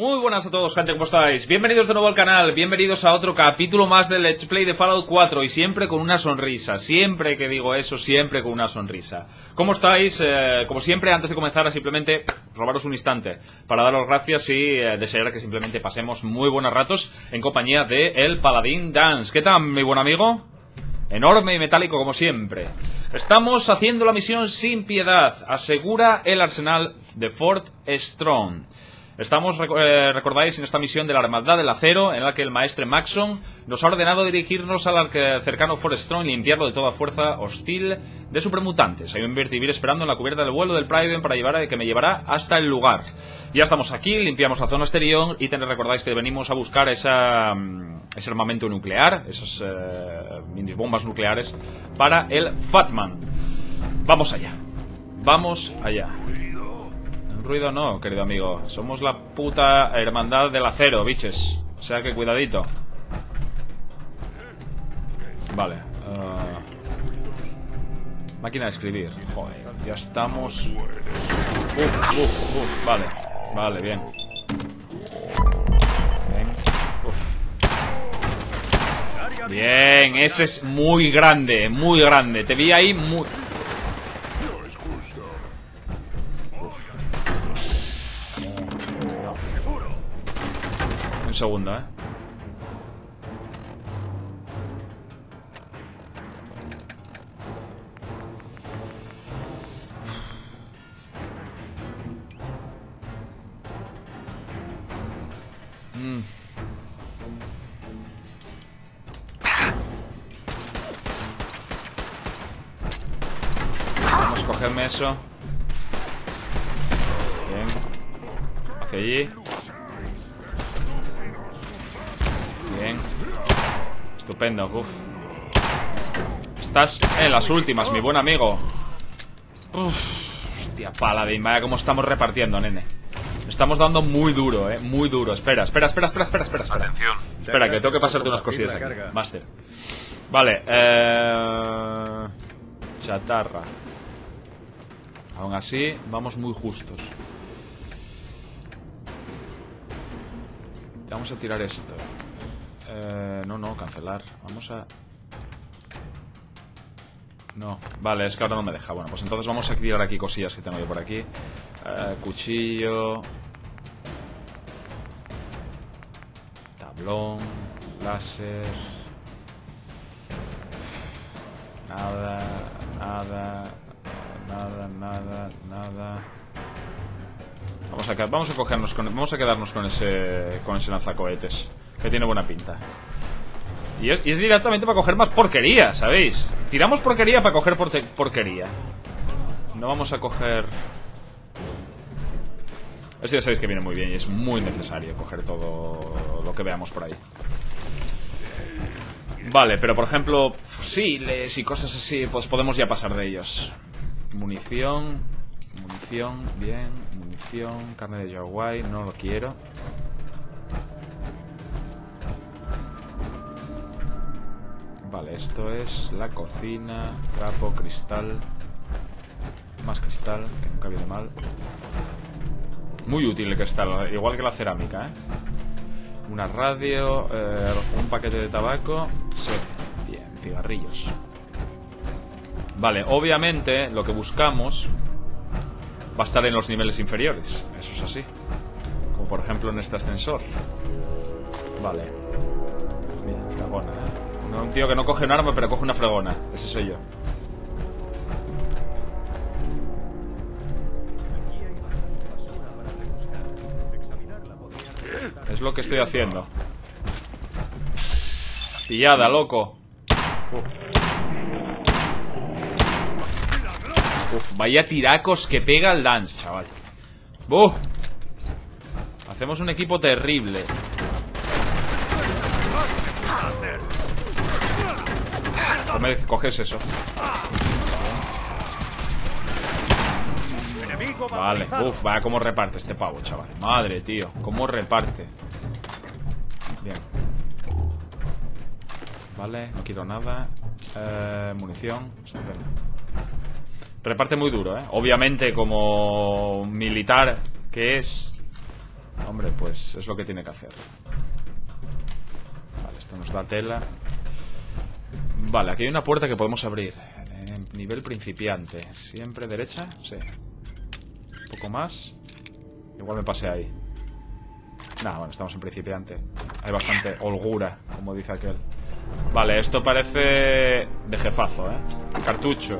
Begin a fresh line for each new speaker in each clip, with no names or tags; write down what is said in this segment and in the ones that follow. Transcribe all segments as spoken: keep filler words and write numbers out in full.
Muy buenas a todos, gente, ¿cómo estáis? Bienvenidos de nuevo al canal, bienvenidos a otro capítulo más del Let's Play de Fallout cuatro. Y siempre con una sonrisa, siempre que digo eso, siempre con una sonrisa. ¿Cómo estáis? Eh, como siempre, antes de comenzar, simplemente robaros un instante para daros gracias y eh, desear que simplemente pasemos muy buenos ratos en compañía de el Paladín Dance. ¿Qué tal, mi buen amigo? Enorme y metálico como siempre. Estamos haciendo la misión sin piedad. Asegura el arsenal de Fort Strong. Estamos, eh, recordáis, en esta misión de la Hermandad del Acero, en la que el maestre Maxson nos ha ordenado dirigirnos al cercano Fort Strong y limpiarlo de toda fuerza hostil de supermutantes. Hay un vivir esperando en la cubierta del vuelo del Priden para llevar a, que me llevará hasta el lugar. Ya estamos aquí, limpiamos la zona exterior y ten, recordáis que venimos a buscar esa, ese armamento nuclear, esas eh, mini bombas nucleares para el Fatman. Vamos allá. Vamos allá. Ruido no, querido amigo. Somos la puta hermandad del acero, biches. O sea que cuidadito. Vale. Uh... Máquina de escribir. Joder, ya estamos. Uf, uf, uf. Vale, vale, bien. Bien. Uf. Bien, ese es muy grande, muy grande. Te vi ahí muy... Un segundo, eh. Mm. Vamos a cogerme eso. Bien. Hacia allí. Bien. Estupendo. Uf. Estás en las últimas, mi buen amigo. Uf. Hostia, Paladín. Vaya como estamos repartiendo, nene. Estamos dando muy duro, eh. Muy duro. Espera, espera, espera, espera, espera, espera, espera.
Atención.
Espera, que tengo que pasarte unas cosillas aquí. Master. Vale, eh... chatarra. Aún así, vamos muy justos. Vamos a tirar esto. Eh, no, no, cancelar. Vamos a... No, vale, es que ahora no me deja. Bueno, pues entonces vamos a tirar aquí cosillas que tengo yo por aquí. eh, Cuchillo. Tablón. Láser. Nada, nada. Nada, nada, nada. Vamos a, vamos a cogernos con, vamos a quedarnos con ese con ese lanzacohetes, que tiene buena pinta. Y es, y es directamente para coger más porquería, ¿sabéis? Tiramos porquería para coger porte, porquería. No vamos a coger... Eso ya sabéis que viene muy bien y es muy necesario coger todo lo que veamos por ahí. Vale, pero por ejemplo, fusiles y cosas así, pues podemos ya pasar de ellos. Munición... Munición, bien, munición, carne de yaguay, no lo quiero. Vale, esto es la cocina, trapo, cristal. Más cristal, que nunca viene mal. Muy útil el cristal, igual que la cerámica, ¿eh? Una radio, eh, un paquete de tabaco. Sí, bien, cigarrillos. Vale, obviamente lo que buscamos va a estar en los niveles inferiores. Eso es así. Como por ejemplo en este ascensor. Vale. Mira, fregona, ¿eh? No, un tío que no coge un arma pero coge una fregona. Ese soy yo. Es lo que estoy haciendo. Pillada, loco. uh. Uf, vaya tiracos que pega el Dance, chaval. ¡Buh! Hacemos un equipo terrible. Come, coges eso. Vale, uf, vaya cómo reparte este pavo, chaval. Madre, tío, cómo reparte. Bien. Vale, no quiero nada. eh, Munición, estupendo. Reparte muy duro, ¿eh? Obviamente, como militar que es, Hombre, pues es lo que tiene que hacer. Vale, esto nos da tela. Vale, aquí hay una puerta que podemos abrir. eh, Nivel principiante. ¿Siempre derecha? Sí. Un poco más. Igual me pasé ahí. Nah, bueno, estamos en principiante. Hay bastante holgura, como dice aquel. Vale, esto parece de jefazo, ¿eh? Cartucho.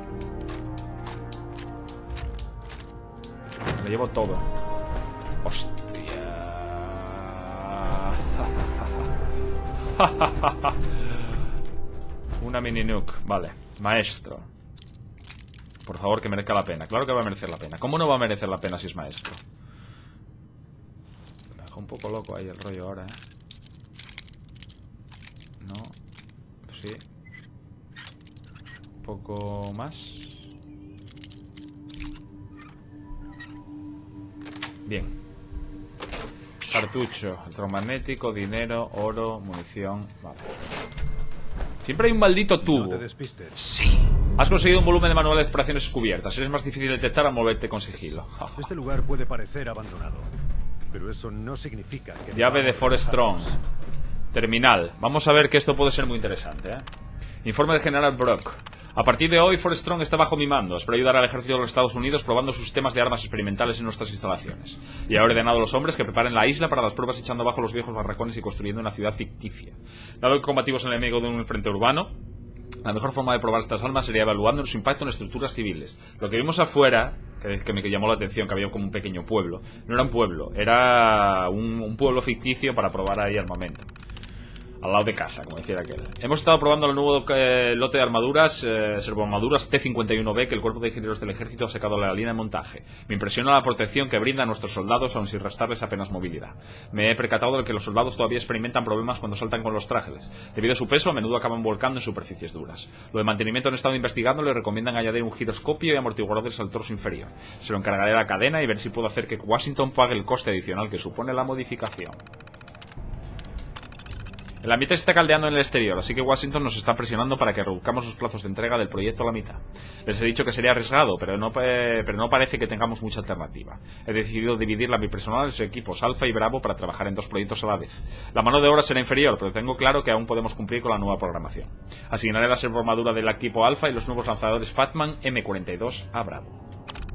Me lo llevo todo. Hostia. Una mini nuke. Vale, maestro. Por favor, que merezca la pena. Claro que va a merecer la pena. ¿Cómo no va a merecer la pena si es maestro? Me deja un poco loco ahí el rollo ahora, ¿eh? No. Sí. Un poco más. Bien. Cartucho, electromagnético, dinero, oro, munición. Vale. Siempre hay un maldito tubo.
No te despistes.
Sí. Has conseguido un volumen de manuales de exploraciones cubiertas. Es más difícil detectar al moverte con sigilo.
Este lugar puede parecer abandonado, pero eso no significa que...
Llave de Forest Strong. Terminal. Vamos a ver que esto puede ser muy interesante, ¿eh? Informe del general Brock. A partir de hoy, Forest Strong está bajo mi mando. Espero ayudar al ejército de los Estados Unidos probando sus sistemas de armas experimentales en nuestras instalaciones. Y he ordenado a los hombres que preparen la isla para las pruebas echando abajo los viejos barracones y construyendo una ciudad ficticia. Dado que combatimos el enemigo de un frente urbano, la mejor forma de probar estas armas sería evaluando su impacto en estructuras civiles. Lo que vimos afuera, que, que me llamó la atención, que había como un pequeño pueblo, no era un pueblo, era un, un pueblo ficticio para probar ahí armamento. Al lado de casa, como decía aquel. Hemos estado probando el nuevo eh, lote de armaduras, eh, servoarmaduras T cincuenta y uno B que el cuerpo de ingenieros del ejército ha sacado de la línea de montaje. Me impresiona la protección que brinda a nuestros soldados, aun sin restarles apenas movilidad. Me he percatado de que los soldados todavía experimentan problemas cuando saltan con los trajes. Debido a su peso, a menudo acaban volcando en superficies duras. Lo de mantenimiento han estado investigando, le recomiendan añadir un giroscopio y amortiguadores al torso inferior. Se lo encargaré a la cadena y ver si puedo hacer que Washington pague el coste adicional que supone la modificación. El ambiente se está caldeando en el exterior, así que Washington nos está presionando para que reduzcamos los plazos de entrega del proyecto a la mitad. Les he dicho que sería arriesgado, pero no, eh, pero no parece que tengamos mucha alternativa. He decidido dividir la mi personal en sus equipos Alpha y Bravo para trabajar en dos proyectos a la vez. La mano de obra será inferior, pero tengo claro que aún podemos cumplir con la nueva programación. Asignaré la servoarmadura del equipo Alpha y los nuevos lanzadores Fatman M cuarenta y dos a Bravo.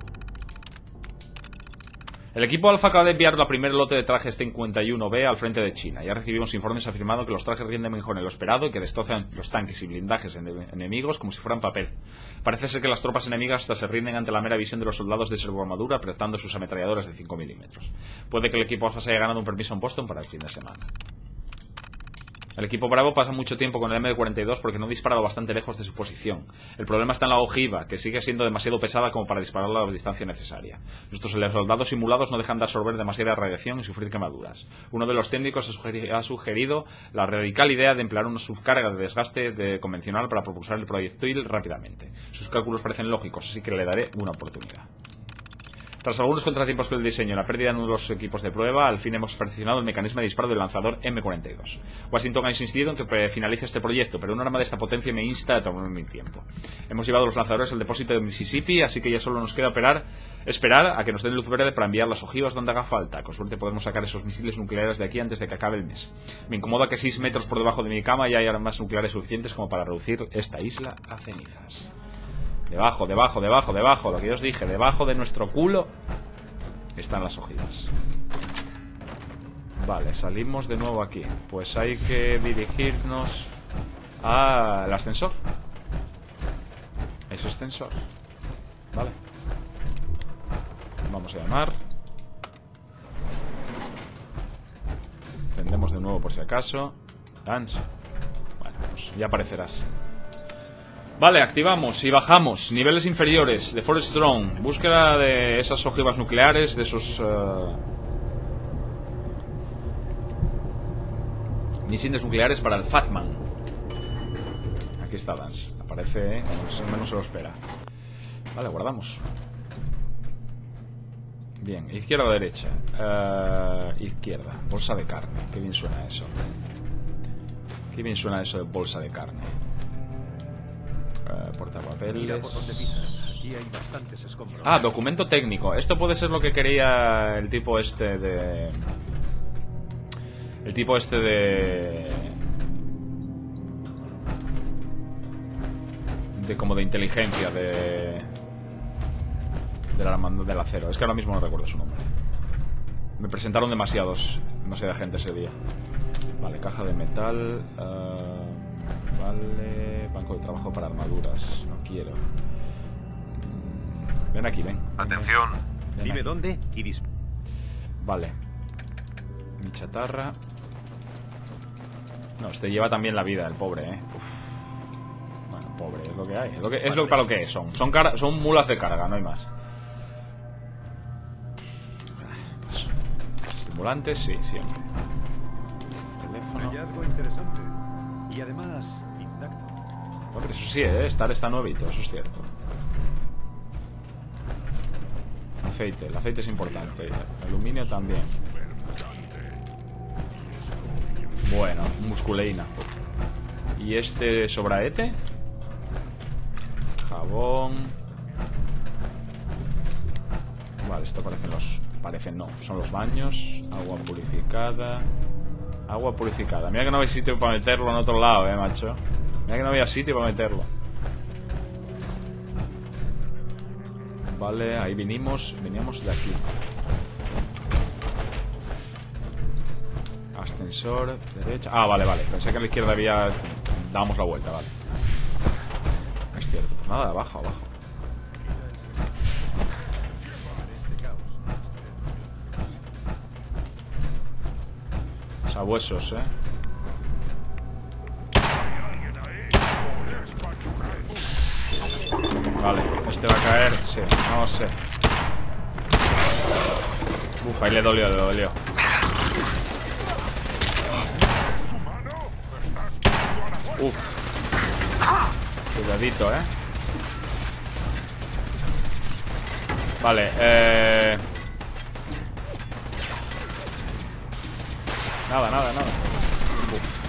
El equipo Alpha acaba de enviar la primer lote de trajes T cincuenta y uno B al frente de China. Ya recibimos informes afirmando que los trajes rinden mejor en lo esperado y que destrozan los tanques y blindajes enemigos como si fueran papel. Parece ser que las tropas enemigas hasta se rinden ante la mera visión de los soldados de servoarmadura apretando sus ametralladoras de cinco milímetros. Puede que el equipo Alpha se haya ganado un permiso en Boston para el fin de semana. El equipo Bravo pasa mucho tiempo con el M cuarenta y dos porque no dispara bastante lejos de su posición. El problema está en la ojiva, que sigue siendo demasiado pesada como para dispararla a la distancia necesaria. Nuestros soldados simulados no dejan de absorber demasiada radiación y sufrir quemaduras. Uno de los técnicos ha sugerido la radical idea de emplear una subcarga de desgaste de convencional para propulsar el proyectil rápidamente. Sus cálculos parecen lógicos, así que le daré una oportunidad. Tras algunos contratiempos con el diseño y la pérdida de uno de los equipos de prueba, al fin hemos perfeccionado el mecanismo de disparo del lanzador M cuarenta y dos. Washington ha insistido en que finalice este proyecto, pero un arma de esta potencia me insta a tomar mi tiempo. Hemos llevado los lanzadores al depósito de Mississippi, así que ya solo nos queda operar, esperar a que nos den luz verde para enviar las ojivas donde haga falta. Con suerte podemos sacar esos misiles nucleares de aquí antes de que acabe el mes. Me incomoda que seis metros por debajo de mi cama ya hay armas nucleares suficientes como para reducir esta isla a cenizas. Debajo, debajo, debajo, debajo, lo que yo os dije, debajo de nuestro culo están las ojivas. Vale, salimos de nuevo aquí. Pues hay que dirigirnos al ascensor. Es ascensor. Vale. Vamos a llamar. Encendemos de nuevo por si acaso. Lance. Bueno, pues ya aparecerás. Vale, activamos y bajamos. Niveles inferiores de Forest Strong. Búsqueda de esas ojivas nucleares, de esos uh, misiles nucleares para el Fatman. Aquí está Lance. Aparece, ¿eh? Al menos se lo espera. Vale, guardamos. Bien, izquierda o derecha. uh, Izquierda, bolsa de carne. Qué bien suena eso. Qué bien suena eso de bolsa de carne. Uh, portapapeles.
Mira por dónde pisas. Aquí hay bastantes escombros.
Ah, documento técnico. Esto puede ser lo que quería el tipo este de... El tipo este de... De como de inteligencia, de... De la hermandad del acero. Es que ahora mismo no recuerdo su nombre. Me presentaron demasiados... Demasiada gente ese día. Vale, caja de metal... Uh, vale... Banco de trabajo para armaduras. No quiero. Ven aquí, ven.
Atención.
Ven
Dime
aquí.
dónde y dis...
Vale. Mi chatarra. No, este lleva también la vida, el pobre, eh. Uf. Bueno, pobre, es lo que hay. Es lo que, es lo para lo que es, son. Son, car son mulas de carga, no hay más. Estimulantes, sí, siempre.
Un
Teléfono.
hallazgo interesante. Y además, intacto.
Bueno, eso sí, eh. Estar está nuevito, eso es cierto. Aceite, el aceite es importante. Aluminio también. Bueno, musculeína. ¿Y este sobraete? Jabón. Vale, esto parecen los... Parecen no, son los baños. Agua purificada. Agua purificada. Mira que no había sitio para meterlo en otro lado, eh, macho. Mira que no había sitio para meterlo. Vale, ahí vinimos. Veníamos de aquí. Ascensor, derecha. Ah, vale, vale. Pensé que a la izquierda había... Dábamos la vuelta, vale. Es cierto. Pues nada, abajo, abajo. Sabuesos, eh. Vale, este va a caer. Sí, no sé. Uf, ahí le dolió, le dolió. Uf. Cuidadito, eh. Vale, eh... Nada, nada, nada. Uf.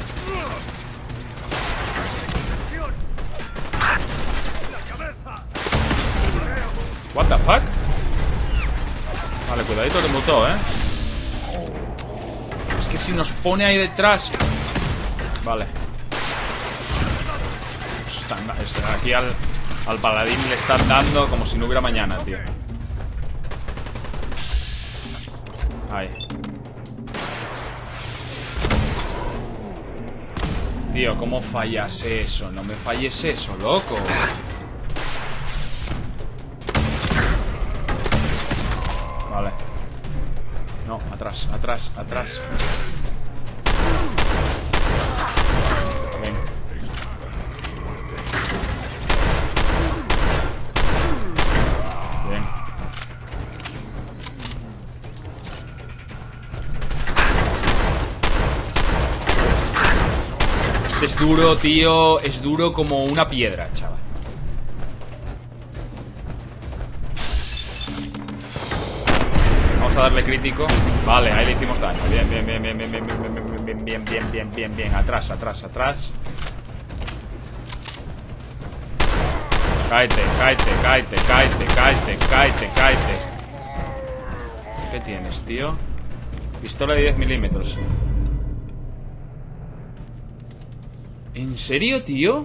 What the fuck? Vale, cuidadito que mutó, eh. Es que si nos pone ahí detrás. Vale. Pues están, están aquí al, al paladín le están dando como si no hubiera mañana, tío. Ahí. Tío, ¿cómo fallas eso? No me falles eso, loco. Vale. No, atrás, atrás, atrás. Ven. Bien. Este es duro, tío. Es duro como una piedra, chaval. Vamos a darle crítico. Vale, ahí le hicimos daño. Bien, bien, bien, bien, bien, bien, bien, bien, bien, bien, bien, bien, bien, bien, bien. Atrás, atrás, atrás. Cáete, cáete, cáete, cáete, cáete, cáete, cáete. ¿Qué tienes, tío? Pistola de diez milímetros. ¿En serio, tío?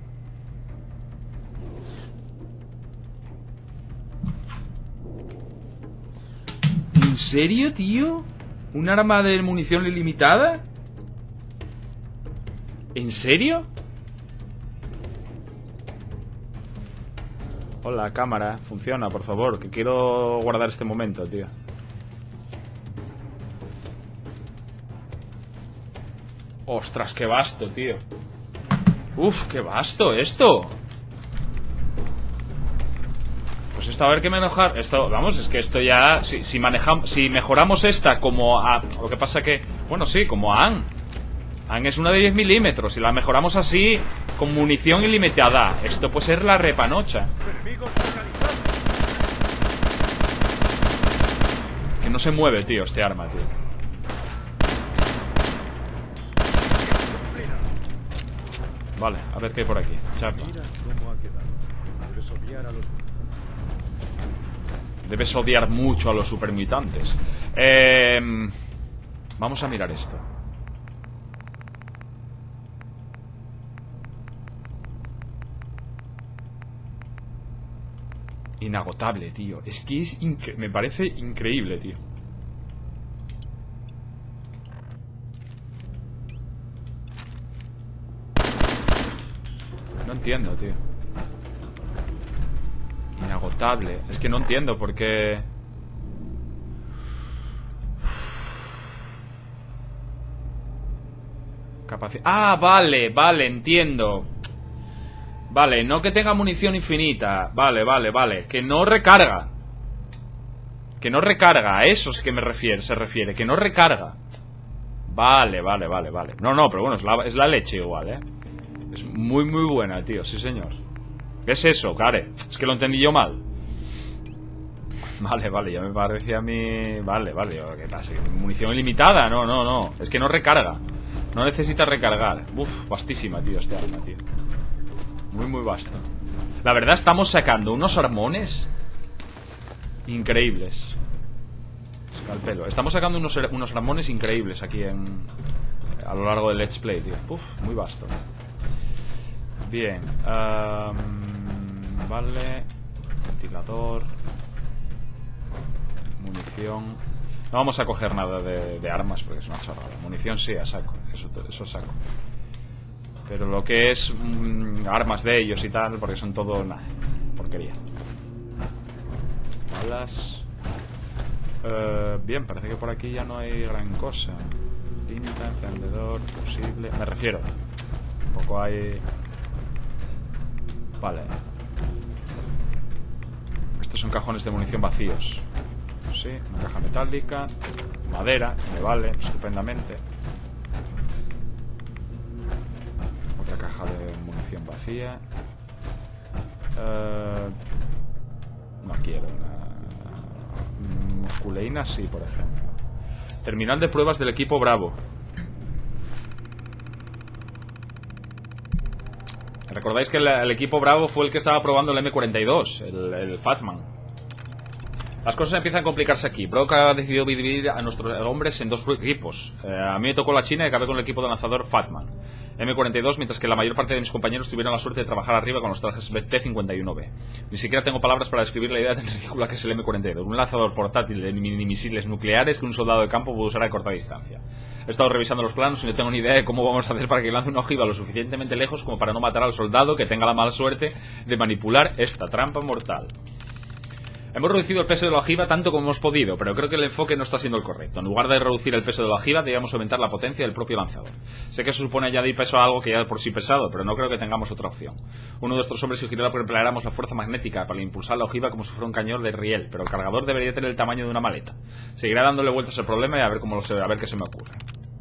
¿En serio, tío? ¿Un arma de munición ilimitada? ¿En serio? Hola, cámara. Funciona, por favor, que quiero guardar este momento, tío. Ostras, qué vasto, tío. Uf, qué vasto esto. Pues esto, a ver qué me enojar. Esto, vamos, es que esto ya. Si, si manejamos, si mejoramos esta como a. Lo que pasa que. Bueno, sí, como a Ann. Ann es una de diez milímetros. Si la mejoramos así, con munición ilimitada, esto puede ser la repanocha. Que no se mueve, tío, este arma, tío. Vale, a ver qué hay por aquí. Chapa.
Mira cómo ha quedado. Puedes obviar a los
Debes odiar mucho a los supermutantes. Eh, vamos a mirar esto. Inagotable, tío. Es que es me parece increíble, tío. No entiendo, tío. Inagotable. Es que no entiendo por qué... Capacidad... Ah, vale, vale, entiendo. Vale, no que tenga munición infinita. Vale, vale, vale. Que no recarga. Que no recarga. A eso es que me refiere, se refiere. Que no recarga. Vale, vale, vale, vale. No, no, pero bueno, es la, es la leche igual, ¿eh? Es muy, muy buena, tío. Sí, señor. ¿Qué es eso, Care? Es que lo entendí yo mal. Vale, vale, ya me parecía a mí... Vale, vale, ¿qué pasa? ¿Munición ilimitada? No, no, no. Es que no recarga. No necesita recargar. Uf, vastísima, tío, este arma, tío. Muy, muy vasto. La verdad, estamos sacando unos armones increíbles. Escalpelo. Estamos sacando unos, unos armones increíbles aquí en... A lo largo del Let's Play, tío. Uf, muy vasto. Bien. Um, vale. Ventilador. Munición. No vamos a coger nada de, de armas porque es una chorrada. Munición sí, a saco. Eso, eso saco. Pero lo que es mmm, armas de ellos y tal, porque son todo... Nah, porquería. Balas. Uh, bien, parece que por aquí ya no hay gran cosa. Cinta, encendedor, fusible... Me refiero. Tampoco hay... Vale. Estos son cajones de munición vacíos. Sí, una caja metálica. Madera, me vale estupendamente. Otra caja de munición vacía. uh, No quiero una... Musculeína sí, por ejemplo. Terminal de pruebas del equipo Bravo. ¿Recordáis que el, el equipo Bravo fue el que estaba probando el eme cuarenta y dos? El, el Fatman. Las cosas empiezan a complicarse aquí. Brock ha decidido dividir a nuestros hombres en dos equipos. Eh, a mí me tocó la China y acabé con el equipo de lanzador Fatman eme cuarenta y dos, mientras que la mayor parte de mis compañeros tuvieron la suerte de trabajar arriba con los trajes T cincuenta y uno B. Ni siquiera tengo palabras para describir la idea tan ridícula que es el eme cuarenta y dos. Un lanzador portátil de mini misiles nucleares que un soldado de campo puede usar a corta distancia. He estado revisando los planos y no tengo ni idea de cómo vamos a hacer para que lance una ojiva lo suficientemente lejos como para no matar al soldado que tenga la mala suerte de manipular esta trampa mortal. Hemos reducido el peso de la ojiva tanto como hemos podido, pero creo que el enfoque no está siendo el correcto. En lugar de reducir el peso de la ojiva, debíamos aumentar la potencia del propio lanzador. Sé que eso supone añadir peso a algo que ya por sí pesado, pero no creo que tengamos otra opción. Uno de nuestros hombres sugirió que empleáramos la fuerza magnética para impulsar la ojiva como si fuera un cañón de riel, pero el cargador debería tener el tamaño de una maleta. Seguiré dándole vueltas al problema y a ver cómo lo sé, a ver qué se me ocurre.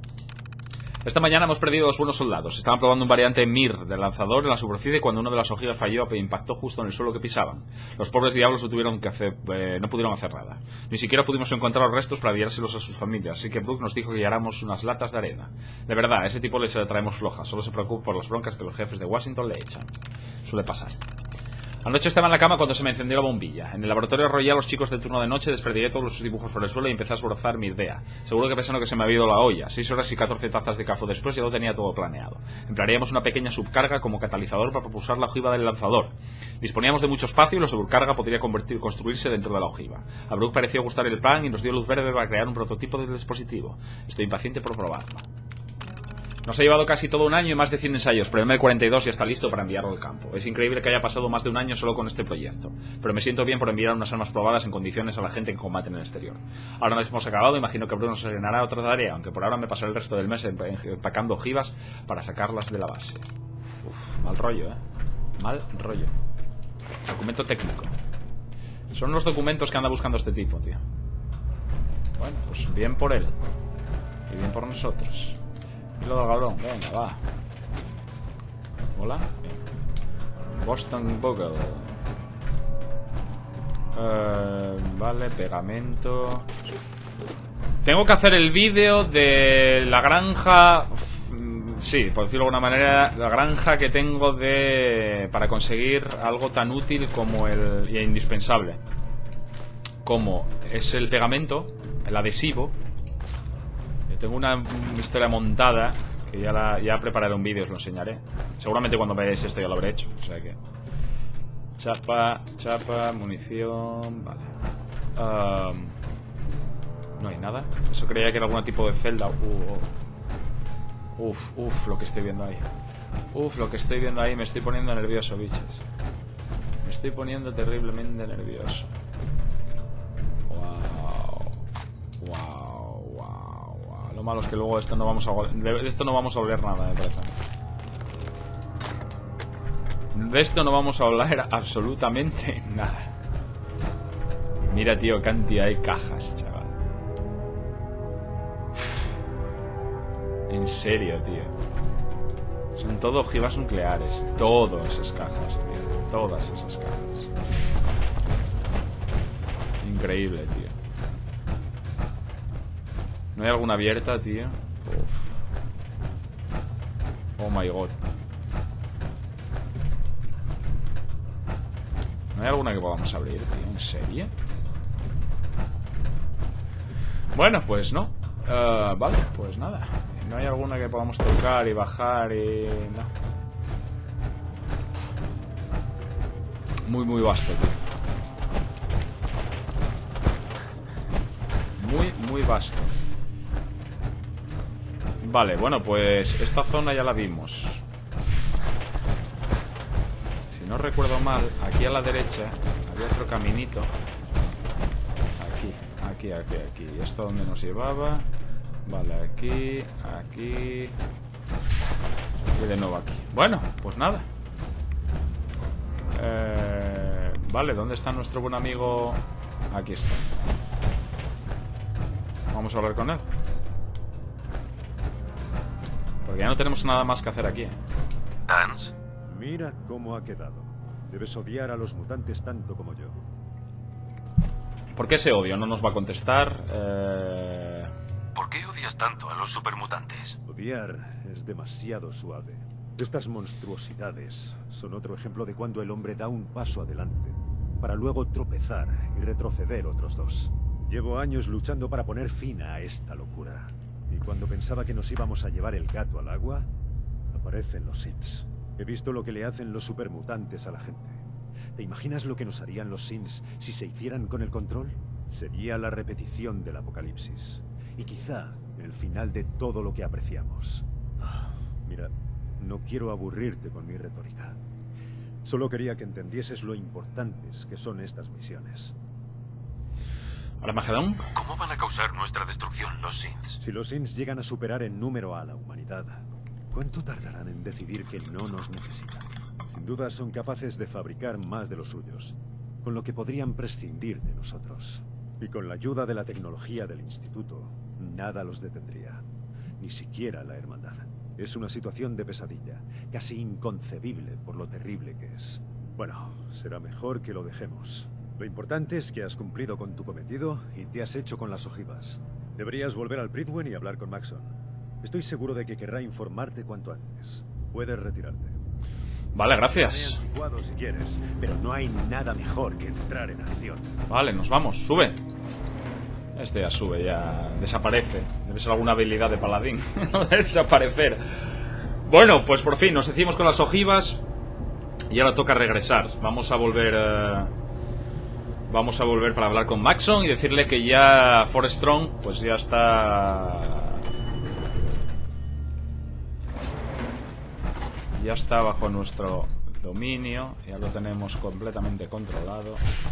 Esta mañana hemos perdido dos buenos soldados. Estaban probando un variante Mir del lanzador en la superficie cuando una de las ojivas falló e impactó justo en el suelo que pisaban. Los pobres diablos no, tuvieron que hacer, eh, no pudieron hacer nada. Ni siquiera pudimos encontrar los restos para enviárselos a sus familias, así que Brooke nos dijo que lleváramos unas latas de arena. De verdad, a ese tipo le traemos floja, solo se preocupa por las broncas que los jefes de Washington le echan. Suele pasar. Anoche estaba en la cama cuando se me encendió la bombilla. En el laboratorio rollé a los chicos del turno de noche, desperdigué todos los dibujos por el suelo y empecé a esborzar mi idea. Seguro que pensando que se me había ido la olla. Seis horas y catorce tazas de café después ya lo tenía todo planeado. Emplearíamos una pequeña subcarga como catalizador para propulsar la ojiva del lanzador. Disponíamos de mucho espacio y la subcarga podría convertir, construirse dentro de la ojiva. A Brooke pareció gustar el plan y nos dio luz verde para crear un prototipo del dispositivo. Estoy impaciente por probarlo. Nos ha llevado casi todo un año y más de cien ensayos, pero el eme cuarenta y dos ya está listo para enviarlo al campo. Es increíble que haya pasado más de un año solo con este proyecto, pero me siento bien por enviar unas armas probadas en condiciones a la gente que combate en el exterior. Ahora nos hemos acabado, imagino que Bruno se llenará otra tarea, aunque por ahora me pasaré el resto del mes empacando ojivas para sacarlas de la base. Uf, mal rollo, eh. Mal rollo. Documento técnico. Son los documentos que anda buscando este tipo, tío. Bueno, pues bien por él. Y bien por nosotros. Hilo del galón, venga, va. Hola. Bien. Boston Bugle. Uh, vale, pegamento. Tengo que hacer el vídeo de la granja. Sí, por decirlo de alguna manera, la granja que tengo de para conseguir algo tan útil como el e indispensable como es el pegamento, el adhesivo. Yo tengo una historia montada que ya, la, ya prepararé un vídeo, os lo enseñaré. Seguramente cuando veáis esto ya lo habré hecho. O sea que... Chapa, chapa, munición... Vale. Um, no hay nada. Eso creía que era algún tipo de celda. Uh, uh. Uf, uf, lo que estoy viendo ahí. Uf, lo que estoy viendo ahí. Me estoy poniendo nervioso, bichos. Me estoy poniendo terriblemente nervioso. Wow. Wow, wow, wow. Lo malo es que luego esto no vamos a de esto no vamos a oler nada, me parece. De esto no vamos a oler absolutamente nada. Mira, tío, cantidad de cajas, chaval. En serio, tío. Son todo ojivas nucleares. Todas esas cajas, tío. Todas esas cajas. Increíble, tío. ¿No hay alguna abierta, tío? Uf. Oh my god. ¿No hay alguna que podamos abrir, tío? ¿En serio? Bueno, pues no. Uh, vale, pues nada. No hay alguna que podamos tocar y bajar y... no. Muy, muy vasto, tío. Muy, muy vasto. Vale, bueno, pues esta zona ya la vimos. Si no recuerdo mal, aquí a la derecha había otro caminito. Aquí, aquí, aquí, aquí. ¿Y esto dónde nos llevaba? Vale, aquí, aquí. Y de nuevo aquí. Bueno, pues nada. Eh, vale, ¿dónde está nuestro buen amigo? Aquí está. Vamos a hablar con él. Porque ya no tenemos nada más que hacer aquí, ¿eh?
Hans.
Mira cómo ha quedado. Debes odiar a los mutantes tanto como yo.
¿Por qué ese odio? No nos va a contestar. Eh...
¿Por qué odias tanto a los supermutantes?
Odiar es demasiado suave. Estas monstruosidades son otro ejemplo de cuando el hombre da un paso adelante para luego tropezar y retroceder otros dos. Llevo años luchando para poner fin a esta locura. Y cuando pensaba que nos íbamos a llevar el gato al agua, aparecen los Synths. He visto lo que le hacen los supermutantes a la gente. ¿Te imaginas lo que nos harían los Synths si se hicieran con el control? Sería la repetición del apocalipsis. Y quizá el final de todo lo que apreciamos. Ah, mira, no quiero aburrirte con mi retórica. Solo quería que entendieses lo importantes que son estas misiones.
¿Armagedón?
¿Cómo van a causar nuestra destrucción los Synths?
Si los Synths llegan a superar en número a la humanidad, ¿cuánto tardarán en decidir que no nos necesitan? Sin duda son capaces de fabricar más de los suyos, con lo que podrían prescindir de nosotros. Y con la ayuda de la tecnología del Instituto, nada los detendría. Ni siquiera la Hermandad. Es una situación de pesadilla, casi inconcebible por lo terrible que es. Bueno, será mejor que lo dejemos. Lo importante es que has cumplido con tu cometido y te has hecho con las ojivas. Deberías volver al Prydwen y hablar con Maxon. Estoy seguro de que querrá informarte cuanto antes. Puedes retirarte.
Vale, gracias.
Anticuado si quieres, pero no hay nada mejor que entrar en acción.
Vale, nos vamos, sube. Este ya sube, ya desaparece. Debe ser alguna habilidad de paladín. Desaparecer. Bueno, pues por fin nos hicimos con las ojivas. Y ahora toca regresar. Vamos a volver... Uh... Vamos a volver para hablar con Maxon y decirle que ya Forstrong pues ya está... Ya está bajo nuestro dominio. Ya lo tenemos completamente controlado.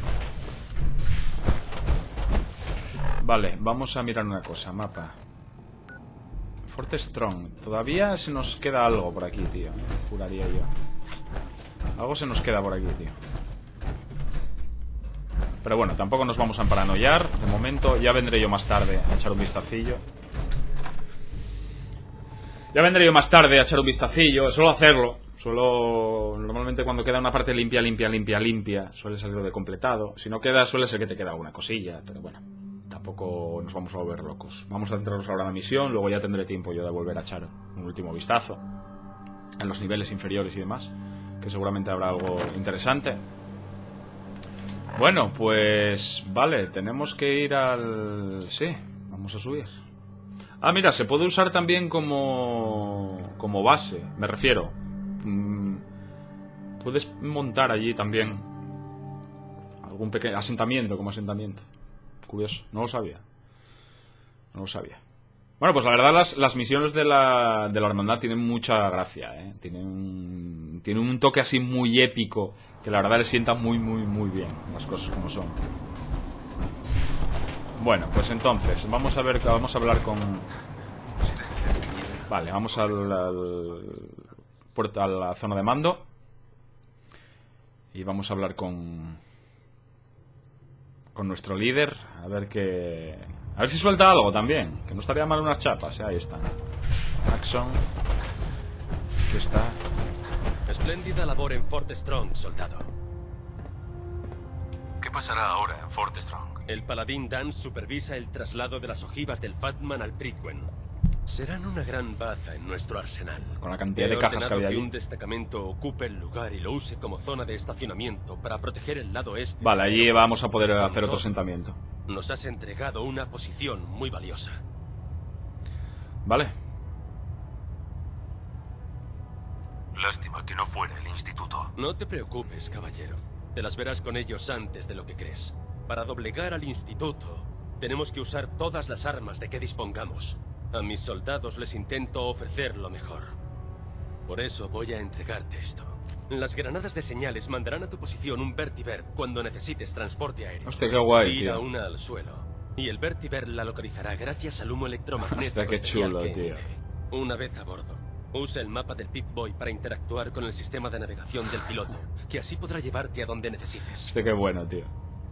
Vale, vamos a mirar una cosa. Mapa Fort Strong. Todavía se nos queda algo por aquí, tío. Juraría yo. Algo se nos queda por aquí, tío. Pero bueno, tampoco nos vamos a paranoiar. De momento, ya vendré yo más tarde a echar un vistacillo. Ya vendré yo más tarde a echar un vistacillo. Suelo hacerlo. Suelo... Normalmente cuando queda una parte limpia, limpia, limpia, limpia, suele salir de completado. Si no queda, suele ser que te queda alguna cosilla. Pero bueno, tampoco nos vamos a volver locos. Vamos a centrarnos ahora en la misión. Luego ya tendré tiempo yo de volver a echar un último vistazo en los niveles inferiores y demás, que seguramente habrá algo interesante. Bueno, pues... Vale, tenemos que ir al... Sí, vamos a subir. Ah, mira, se puede usar también como... Como base, me refiero. Mm, puedes montar allí también algún pequeño asentamiento, como asentamiento. Curioso, no lo sabía. No lo sabía. Bueno, pues la verdad las, las misiones de la, de la hermandad tienen mucha gracia, ¿eh? Tienen un, tienen un toque así muy épico que la verdad le sienta muy, muy, muy bien las cosas como son. Bueno, pues entonces, vamos a ver, vamos a hablar con... Vale, vamos al, al puerto, a la zona de mando. Y vamos a hablar con... Con nuestro líder, a ver qué... A ver si suelta algo también, que no estaría mal unas chapas, ¿eh? Ahí están. Axon. Aquí está.
Espléndida labor en Fort Strong, soldado.
¿Qué pasará ahora en Fort Strong?
El paladín Dan supervisa el traslado de las ojivas del Fatman al Prydwen. Serán una gran baza en nuestro arsenal.
Con la cantidad de
He
cajas que había
ordenado
ahí.
un destacamento ocupe el lugar y lo use como zona de estacionamiento para proteger el lado este.
Vale, allí vamos a poder
Con
hacer otro
todo,
asentamiento.
Nos has entregado una posición muy valiosa.
Vale.
Lástima que no fuera el instituto.
No te preocupes, caballero. Te las verás con ellos antes de lo que crees. Para doblegar al instituto, tenemos que usar todas las armas de que dispongamos. A mis soldados les intento ofrecer lo mejor. Por eso voy a entregarte esto. Las granadas de señales mandarán a tu posición un Vertiver cuando necesites transporte aéreo.
Hostia, qué guay,
Tira
tío.
una al suelo. Y el Vertiver la localizará gracias al humo electromagnético
Hostia, qué
especial
chulo,
que
tío.
emite. Una vez a bordo, usa el mapa del Pip-Boy para interactuar con el sistema de navegación del piloto, que así podrá llevarte a donde necesites.
Hostia, qué bueno, tío.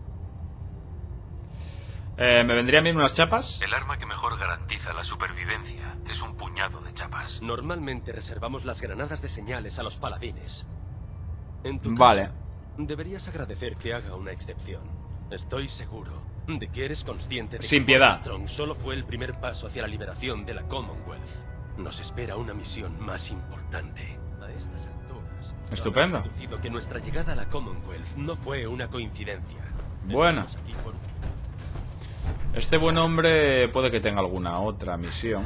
Eh, ¿Me vendrían bien unas chapas?
El arma que mejor garantiza la supervivencia es un puñado de chapas.
Normalmente reservamos las granadas de señales a los paladines. En tu
Vale.
caso, deberías agradecer que haga una excepción. Estoy seguro de que eres consciente de
Sin
que
piedad.
Fort Strong solo fue el primer paso hacia la liberación de la Commonwealth. Nos espera una misión más importante. A estas alturas,
Estupendo.
habrás deducido que nuestra llegada a la Commonwealth no fue una coincidencia.
Bueno.
Estamos aquí por-
Este buen hombre puede que tenga alguna otra misión.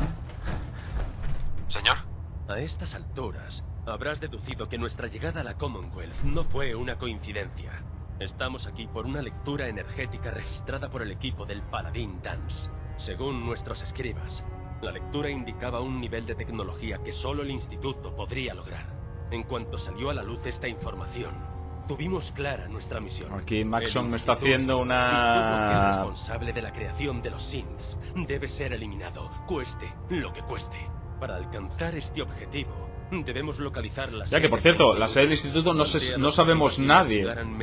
Señor,
A estas alturas, habrás deducido que nuestra llegada a la Commonwealth no fue una coincidencia. Estamos aquí por una lectura energética registrada por el equipo del Paladín Dance. Según nuestros escribas, la lectura indicaba un nivel de tecnología que solo el Instituto podría lograr. En cuanto salió a la luz esta información, tuvimos clara nuestra misión.
Aquí Maxon
El
me está
Instituto,
haciendo una-
y todo aquel responsable de la creación de los synths debe ser eliminado, cueste lo que cueste. Para alcanzar este objetivo, debemos localizar la
Ya que, por cierto, la sede del instituto no se- no sabemos nadie.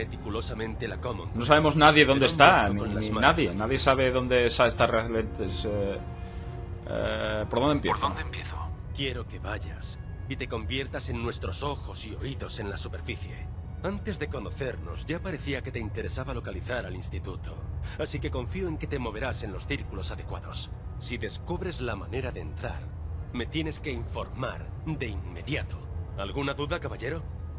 No sabemos nadie dónde está, ni, ni nadie. Nadie sabe dónde está esta realmente. es, eh, eh, ¿Por dónde
¿por
empiezo?
dónde empiezo?
Quiero que vayas y te conviertas en nuestros ojos y oídos en la superficie. Antes de conocernos, ya parecía que te interesaba localizar al instituto. Así que confío en que te moverás en los círculos adecuados. Si descubres la manera de entrar, me tienes que informar de inmediato. ¿Alguna duda, caballero?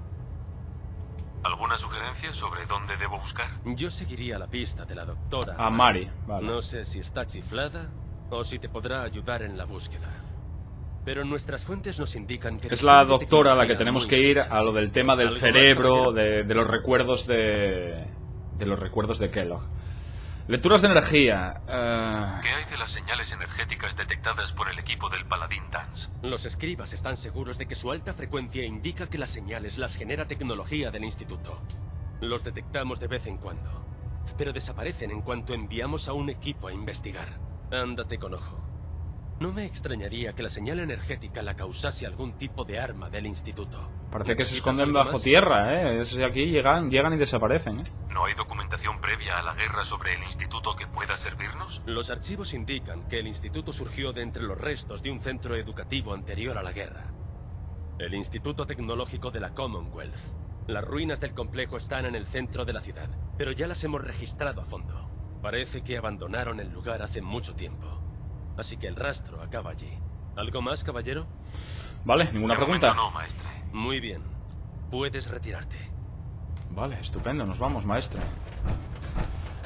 ¿Alguna sugerencia sobre dónde debo buscar?
Yo seguiría la pista de la doctora.
A Mari, vale.
No sé si está chiflada o si te podrá ayudar en la búsqueda. Pero nuestras fuentes nos indican que...
Es la
dispone de
doctora a la que
tecnología
tenemos
muy
que ir
interesante.
a lo del tema del
¿Algo más,
cerebro,
caballero?
de, de los recuerdos de. de los recuerdos de Kellogg. Lecturas de energía. eh,
¿Qué hay de las señales energéticas detectadas por el equipo del Paladín Dance?
Los escribas están seguros de que su alta frecuencia indica que las señales las genera tecnología del instituto. Los detectamos de vez en cuando, pero desaparecen en cuanto enviamos a un equipo a investigar. Ándate con ojo. No me extrañaría que la señal energética la causase algún tipo de arma del instituto.
Parece que se
¿Necesitas
esconden
algo
bajo
más?
tierra, ¿eh? Es, aquí llegan, llegan y desaparecen, ¿eh?
¿No hay documentación previa a la guerra sobre el instituto que pueda servirnos?
Los archivos indican que el instituto surgió de entre los restos de un centro educativo anterior a la guerra. El Instituto Tecnológico de la Commonwealth. Las ruinas del complejo están en el centro de la ciudad, pero ya las hemos registrado a fondo. Parece que abandonaron el lugar hace mucho tiempo. Así que el rastro acaba allí. ¿Algo más, caballero?
Vale, ninguna
De
pregunta.
momento no, maestre.
Muy bien. Puedes retirarte.
Vale, estupendo, nos vamos, maestro.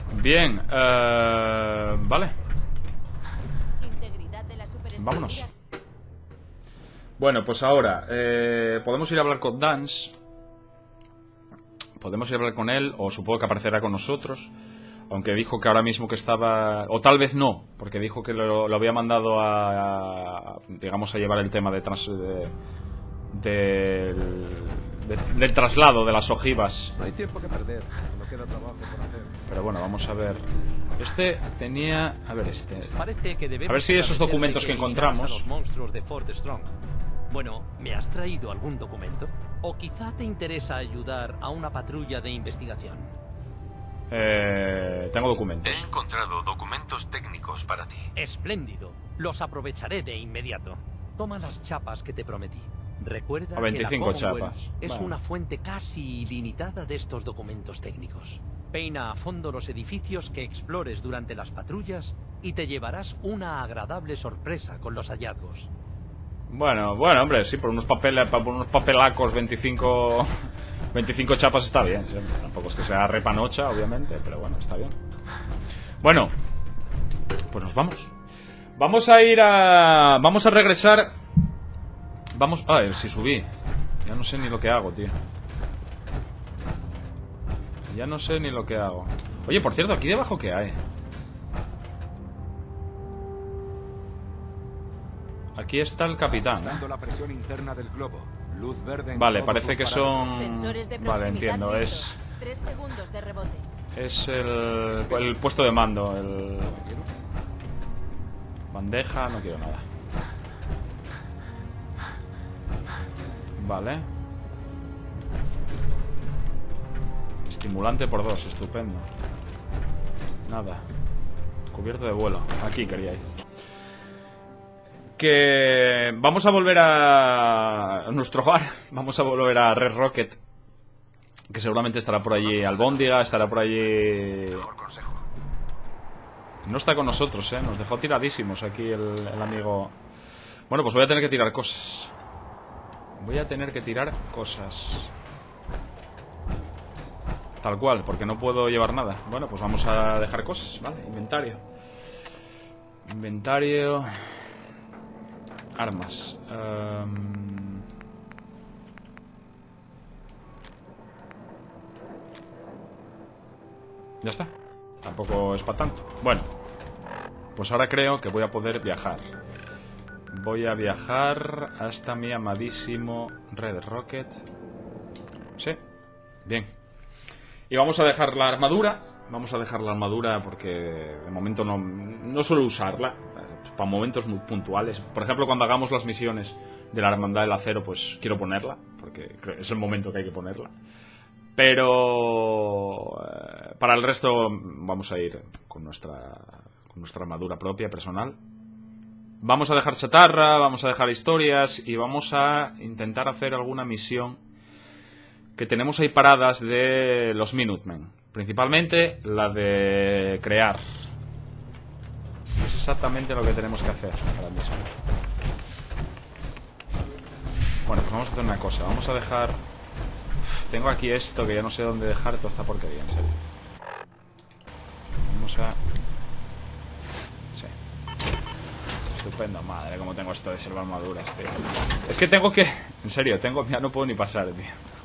Bien, uh, vale. Vámonos. Bueno, pues ahora eh, podemos ir a hablar con Dance. Podemos ir a hablar con él, o supongo que aparecerá con nosotros. Aunque dijo que ahora mismo que estaba... O tal vez no, porque dijo que lo, lo había mandado a, a... digamos, a llevar el tema de, trans, de, de, de del traslado de las ojivas.
No hay tiempo que perder, no queda trabajo por hacer.
Pero bueno, vamos a ver. Este tenía... A ver, este...
Parece que
A ver si esos documentos que encontramos...
A los monstruos de Fort Strong. Bueno, ¿me has traído algún documento? ¿O quizá te interesa ayudar a una patrulla de investigación?
Eh, tengo documentos.
He encontrado documentos técnicos para ti.
Espléndido. Los aprovecharé de inmediato. Toma las chapas que te prometí. Recuerda
A veinticinco
que la Commonwealth
chapas.
es
Bueno.
una fuente casi ilimitada de estos documentos técnicos. Peina a fondo los edificios que explores durante las patrullas y te llevarás una agradable sorpresa con los hallazgos.
Bueno, bueno, hombre, sí, por unos papeles, por unos papelacos veinticinco, veinticinco chapas está bien, sí. Tampoco es que sea repanocha, obviamente, pero bueno, está bien. Bueno, pues nos vamos. Vamos a ir a... Vamos a regresar... Vamos... Ah, si subí. Ya no sé ni lo que hago, tío. Ya no sé ni lo que hago. Oye, por cierto, aquí debajo ¿qué hay? Aquí está el capitán, ¿eh?
La presión interna del globo. Luz verde en
Vale,
todos
parece
los
que
parámetros.
son...
Sensores de
Vale,
proximidad
entiendo,
listos.
es...
Tres segundos de rebote.
Es el, el puesto de mando, el... Bandeja, no quiero nada. Vale. Estimulante por dos, estupendo. Nada. Cubierto de vuelo. Aquí quería ir. Que vamos a volver a nuestro hogar. Vamos a volver a Red Rocket. Que seguramente estará por allí Albóndiga, estará por allí...
Mejor consejo.
No está con nosotros, ¿eh? Nos dejó tiradísimos aquí el, el amigo... Bueno, pues voy a tener que tirar cosas. Voy a tener que tirar cosas. Tal cual, porque no puedo llevar nada. Bueno, pues vamos a dejar cosas, ¿vale? Inventario. Inventario... Armas. Um... Ya está. Tampoco es para tanto. Bueno. Pues ahora creo que voy a poder viajar. Voy a viajar hasta mi amadísimo Red Rocket. Sí. Bien. Y vamos a dejar la armadura. Vamos a dejar la armadura porque de momento no, no suelo usarla. Para momentos muy puntuales. Por ejemplo, cuando hagamos las misiones de la Hermandad del Acero, pues quiero ponerla, porque es el momento que hay que ponerla. Pero eh, para el resto vamos a ir con nuestra, con nuestra armadura propia, personal. Vamos a dejar chatarra, vamos a dejar historias y vamos a intentar hacer alguna misión que tenemos ahí paradas de los Minutemen. Principalmente la de crear. Es exactamente lo que tenemos que hacer ahora mismo. Bueno, pues vamos a hacer una cosa. Vamos a dejar... Uf, tengo aquí esto que ya no sé dónde dejar toda esta porquería, en serio. Vamos a... Sí. Estupendo, madre, cómo tengo esto de salvar armaduras, tío. Es que tengo que... En serio, tengo... Ya no puedo ni pasar, tío.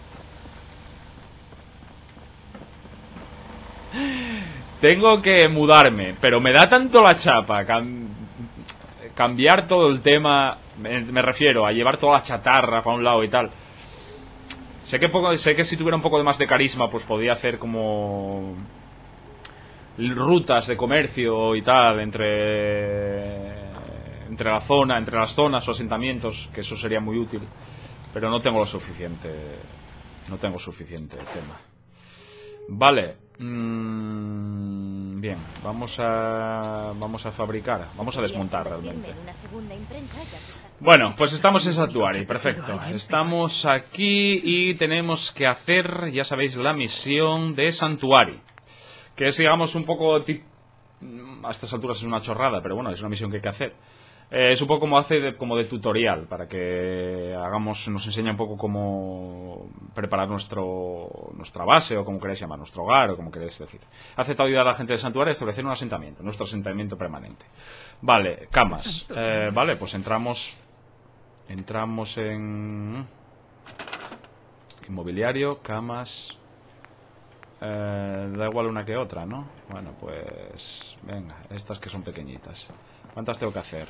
Tengo que mudarme, pero me da tanto la chapa cam cambiar todo el tema, me, me refiero a llevar toda la chatarra para un lado y tal. Sé que poco, sé que si tuviera un poco de más de carisma, pues podría hacer como rutas de comercio y tal entre entre la zona, entre las zonas o asentamientos, que eso sería muy útil, pero no tengo lo suficiente, no tengo suficiente tema. Vale. Mm, bien, vamos a vamos a fabricar, vamos a desmontar realmente. Bueno, pues estamos en Santuari, perfecto. Estamos aquí y tenemos que hacer, ya sabéis, la misión de Santuari, que es, digamos, un poco tip... a estas alturas es una chorrada, pero bueno, es una misión que hay que hacer. Eh, es un poco como hace de, como de tutorial, para que hagamos, nos enseña un poco cómo preparar nuestro nuestra base, o como queréis llamar, nuestro hogar, o como queréis decir. Ha aceptado ayudar a la gente del santuario a establecer un asentamiento, nuestro asentamiento permanente. Vale, camas. Eh, vale, pues entramos... Entramos en... Inmobiliario, camas... Eh, da igual una que otra, ¿no? Bueno, pues... Venga, estas que son pequeñitas. ¿Cuántas tengo que hacer?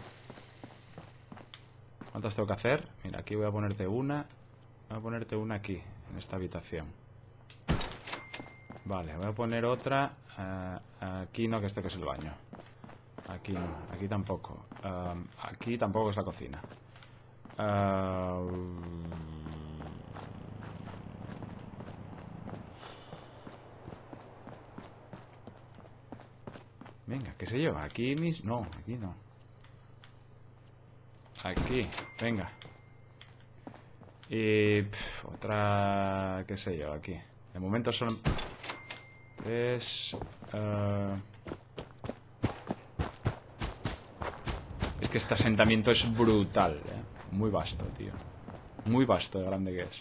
¿Cuántas tengo que hacer? Mira, aquí voy a ponerte una. Voy a ponerte una aquí, en esta habitación. Vale, voy a poner otra uh, aquí no, que este que es el baño. Aquí no, aquí tampoco. um, Aquí tampoco, que es la cocina. uh, Venga, qué sé yo, aquí mis... No, aquí no. Aquí, venga. Y... Pff, otra... qué sé yo, aquí. De momento son... Es... Uh... Es que este asentamiento es brutal, ¿eh? Muy vasto, tío. Muy vasto de grande que es.